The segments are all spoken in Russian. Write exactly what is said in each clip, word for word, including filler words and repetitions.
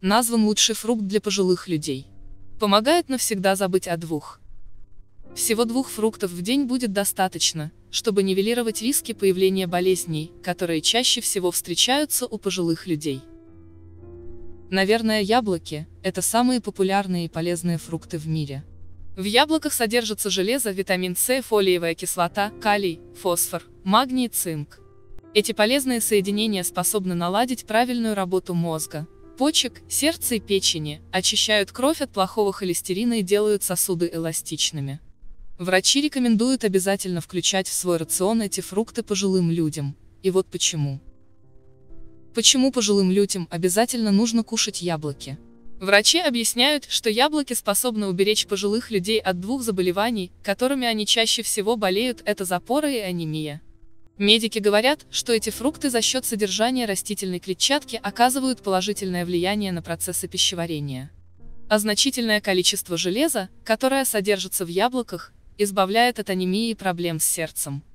назван лучший фрукт для пожилых людей. Помогает навсегда забыть о двух. Всего двух фруктов в день будет достаточно, чтобы нивелировать риски появления болезней, которые чаще всего встречаются у пожилых людей. Наверное, яблоки – это самые популярные и полезные фрукты в мире. В яблоках содержатся железо, витамин С, фолиевая кислота, калий, фосфор, магний и цинк. Эти полезные соединения способны наладить правильную работу мозга, почек, сердца и печени, очищают кровь от плохого холестерина и делают сосуды эластичными. Врачи рекомендуют обязательно включать в свой рацион эти фрукты пожилым людям. И вот почему. Почему пожилым людям обязательно нужно кушать яблоки? Врачи объясняют, что яблоки способны уберечь пожилых людей от двух заболеваний, которыми они чаще всего болеют – это запоры и анемия. Медики говорят, что эти фрукты за счет содержания растительной клетчатки оказывают положительное влияние на процессы пищеварения. А значительное количество железа, которое содержится в яблоках, избавляет от анемии и проблем с сердцем.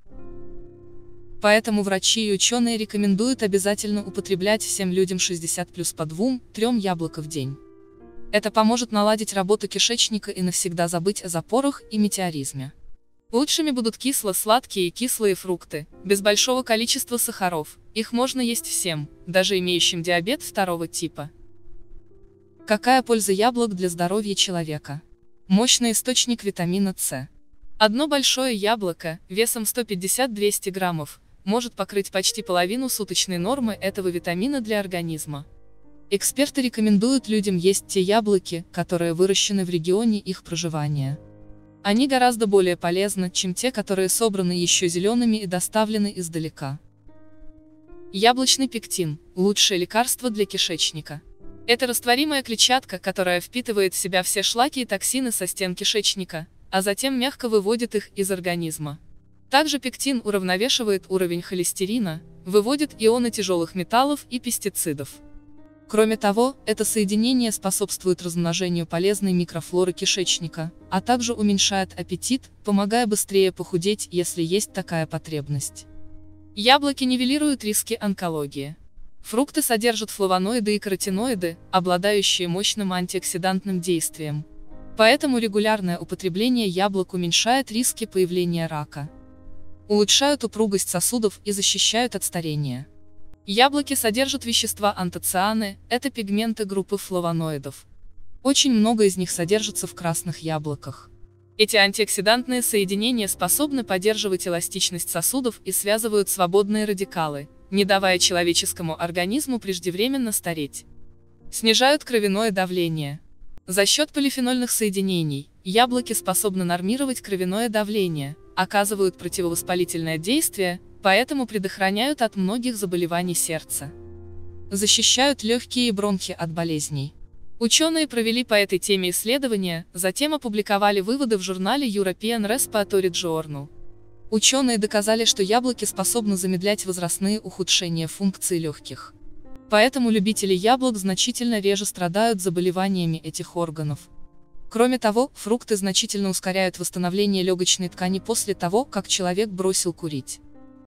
Поэтому врачи и ученые рекомендуют обязательно употреблять всем людям шестьдесят плюс по двум-трем яблокам в день. Это поможет наладить работу кишечника и навсегда забыть о запорах и метеоризме. Лучшими будут кисло-сладкие и кислые фрукты, без большого количества сахаров, их можно есть всем, даже имеющим диабет второго типа. Какая польза яблок для здоровья человека? Мощный источник витамина С. Одно большое яблоко, весом сто пятьдесят — двести граммов, может покрыть почти половину суточной нормы этого витамина для организма. Эксперты рекомендуют людям есть те яблоки, которые выращены в регионе их проживания. Они гораздо более полезны, чем те, которые собраны еще зелеными и доставлены издалека. Яблочный пектин – лучшее лекарство для кишечника. Это растворимая клетчатка, которая впитывает в себя все шлаки и токсины со стен кишечника, а затем мягко выводит их из организма. Также пектин уравновешивает уровень холестерина, выводит ионы тяжелых металлов и пестицидов. Кроме того, это соединение способствует размножению полезной микрофлоры кишечника, а также уменьшает аппетит, помогая быстрее похудеть, если есть такая потребность. Яблоки нивелируют риски онкологии. Фрукты содержат флавоноиды и каротиноиды, обладающие мощным антиоксидантным действием. Поэтому регулярное употребление яблок уменьшает риски появления рака, улучшают упругость сосудов и защищают от старения. Яблоки содержат вещества антоцианы, это пигменты группы флавоноидов. Очень много из них содержится в красных яблоках. Эти антиоксидантные соединения способны поддерживать эластичность сосудов и связывают свободные радикалы, не давая человеческому организму преждевременно стареть. Снижают кровяное давление. За счет полифенольных соединений, яблоки способны нормировать кровяное давление, оказывают противовоспалительное действие, поэтому предохраняют от многих заболеваний сердца. Защищают легкие и бронхи от болезней. Ученые провели по этой теме исследования, затем опубликовали выводы в журнале European Respiratory Journal. Ученые доказали, что яблоки способны замедлять возрастные ухудшения функций легких. Поэтому любители яблок значительно реже страдают заболеваниями этих органов. Кроме того, фрукты значительно ускоряют восстановление легочной ткани после того, как человек бросил курить.